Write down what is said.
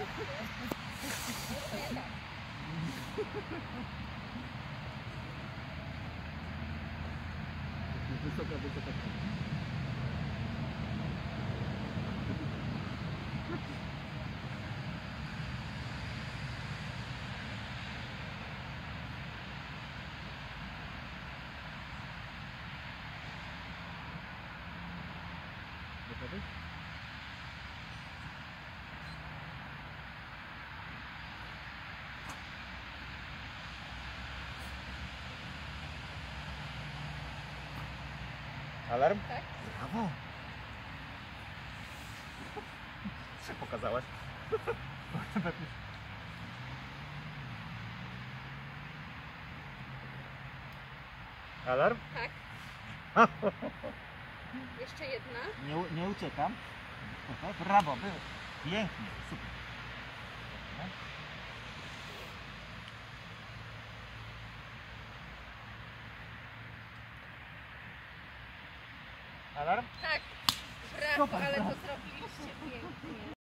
Wysoka, wysoka. Gotowy? Alarm? Tak. Brawo! Co pokazałaś? Alarm? Tak. Jeszcze jedna. Nie uciekam. Brawo, było. Pięknie, super. Alarm? Tak. Brawo, Super, ale brawo. to zrobiliście pięknie.